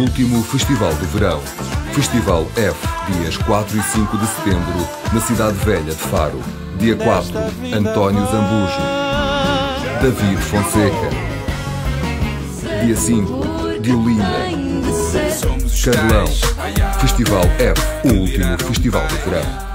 último Festival do Verão. Festival F, dias 4 e 5 de setembro, na Cidade Velha de Faro. Dia 4, António Zambujo. David Fonseca. Dia 5, Diolinda. Carlão. Festival F, o último Festival do Verão.